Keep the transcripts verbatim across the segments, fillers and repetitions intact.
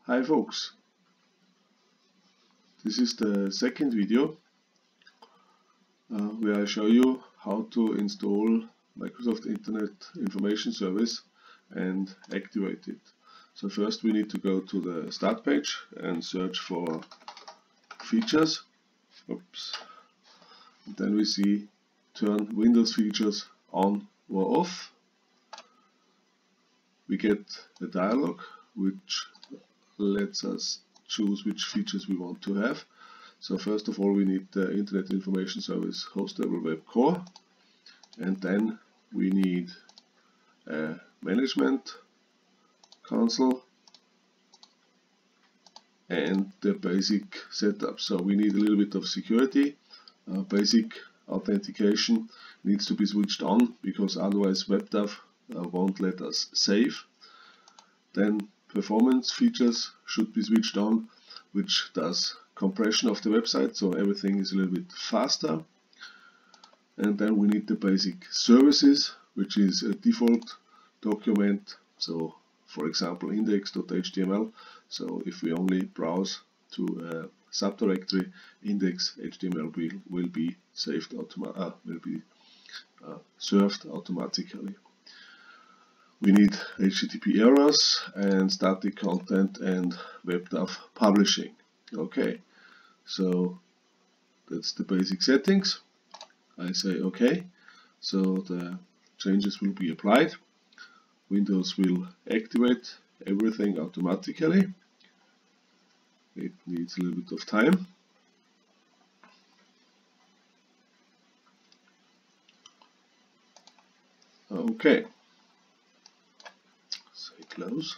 Hi folks, this is the second video uh, where I show you how to install Microsoft Internet Information Service and activate it. So first we need to go to the start page and search for features. Oops. And then we see turn Windows features on or off. We get a dialog which lets us choose which features we want to have. So first of all we need the Internet Information Service hostable web core, and then we need a management console and the basic setup. So we need a little bit of security. Uh, basic authentication needs to be switched on because otherwise WebDAV uh, won't let us save. Then performance features should be switched on, which does compression of the website, so everything is a little bit faster. And then we need the basic services, which is a default document, so for example index dot H T M L. So if we only browse to a subdirectory, index dot H T M L will, will be saved automa uh, will be uh, served automatically. We need H T T P errors and static content and WebDAV publishing. Okay, so that's the basic settings. I say OK, so the changes will be applied. Windows will activate everything automatically. It needs a little bit of time. Okay. Close.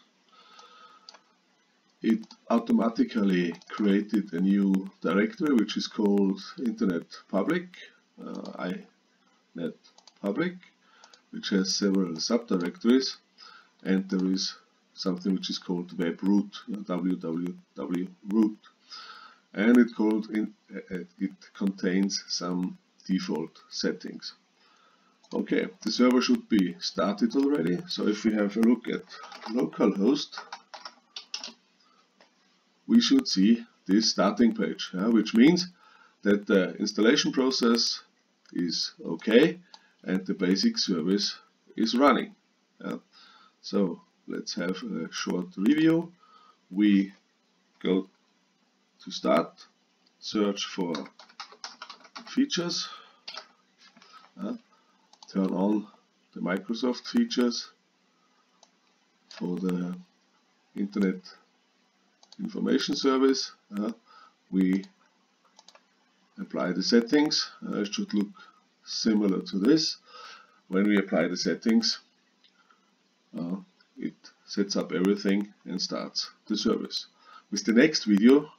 It automatically created a new directory which is called Internet Public, uh, iNet Public, which has several subdirectories, and there is something which is called web root, www root, and it called in, uh, it contains some default settings. Okay, the server should be started already. So if we have a look at localhost, we should see this starting page, uh, which means that the installation process is okay and the basic service is running. Uh, so let's have a short review. We go to start, search for features. Uh, Turn on the Microsoft features for the Internet Information Service. Uh, we apply the settings. Uh, it should look similar to this. When we apply the settings, uh, it sets up everything and starts the service. With the next video,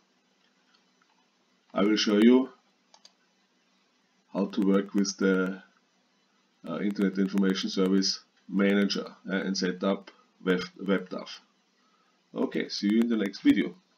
I will show you how to work with the Uh, Internet Information Service Manager uh, and set up Web WebDAV. Okay, see you in the next video.